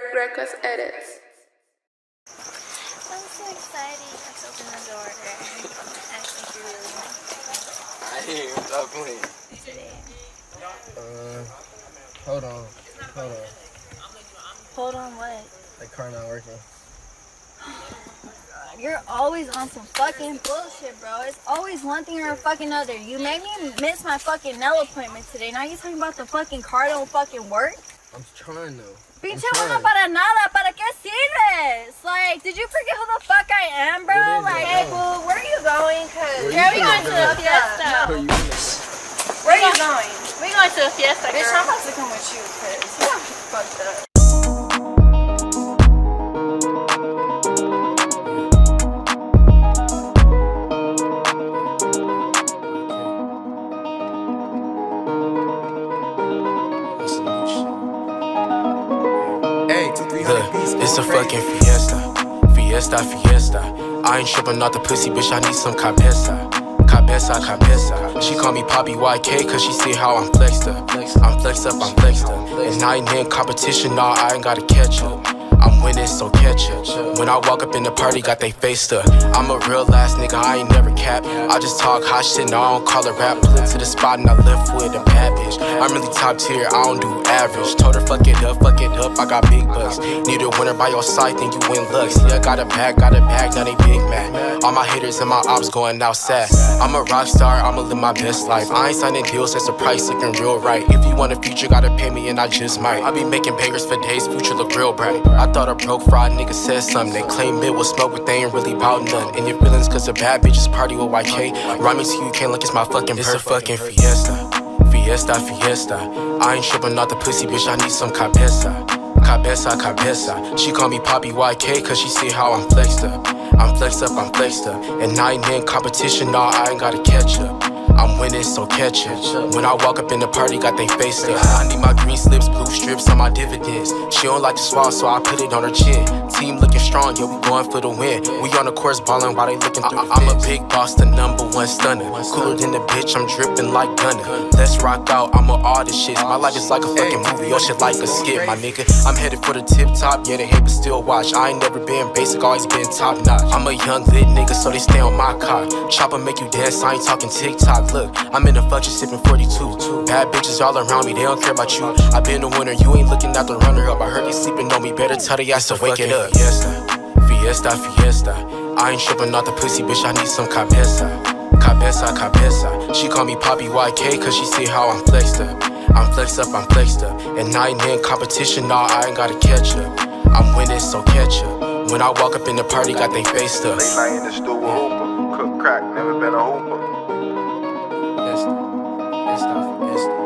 Greca's edits. I'm so excited. Let's open the door. Actually, really nice. I hear you. Stop playing. Hold on. Hold on what? That car not working. You're always on some fucking bullshit, bro. It's always one thing or a fucking other. You made me miss my fucking nail appointment today. Now you talking about the fucking car don't fucking work? I'm trying though. Pinche bueno para nada. ¿Para qué sirves? Like, did you forget who the fuck I am, bro? Like, hey, boo, where are you going? Cause We going to the fiesta. Where are you going? We going to the fiesta, girl. Bitch, I'm about to come with you, cause you got me fucked up. It's a fucking fiesta. I ain't tripping out the pussy, bitch, I need some cabeza. She call me Poppy YK cause she see how I'm flexed up. And I ain't in competition, nah, I ain't gotta catch up. I'm winning, so catch it. When I walk up in the party, got they faced up. I'm a real ass nigga, I ain't never cap. I just talk hot shit, no, I don't call it rap. Pull into the spot and I left with a bad bitch. I'm really top tier, I don't do average. Told her fuck it up, I got big bucks. Need a winner by your side, think you win looks. Yeah, got a bag, now they big mad. All my haters and my ops going outside. I'm a rock star, I'ma live my best life. I ain't signing deals, that's the price looking real right. If you want a future, gotta pay me and I just might. I be making bangers for days, future look real bright. I thought a broke fraud nigga said something. They claim it was smoke, but they ain't really bout none. In your feelings cause the bad bitches party with YK. Rhyming to you can't look, it's my fucking birthday. It's a fucking fiesta. I ain't tripping out the pussy, bitch, I need some cabeza. She call me Poppy YK cause she see how I'm flexed up. And I ain't in competition, nah, I ain't gotta catch up. I'm winning, so catch it. When I walk up in the party, got they faced up. I need my green slips, blue strips on my dividends. She don't like to swallow, so I put it on her chin. Team looking strong, yo, we going for the win. We on the course ballin' while they looking through the I'm a big boss, the #1 stunner. Cooler than the bitch, I'm dripping like Gunner. Let's rock out, I'm with all this shit. My life is like a fucking movie, your shit like a skit, my nigga. I'm headed for the tip top, yeah, they hate but still watch. I ain't never been basic, always been top notch. I'm a young lit nigga, so they stay on my cock. Chopper make you dance, I ain't talking TikTok. Look, I'm in the function sipping 42. Bad bitches all around me, they don't care about you. I been the winner, you ain't looking at the runner up. I heard they sleeping on me, better tell the ass to wake it up. Fiesta. I ain't tripping out the pussy, bitch, I need some cabeza. She call me Poppy YK cause she see how I'm flexed up. And I ain't in competition, nah, I ain't gotta catch up. I'm winning, so catch up. When I walk up in the party, got they faced up. Late night in the stool with Hooper. Cook crack, never been a hooper. Fiesta.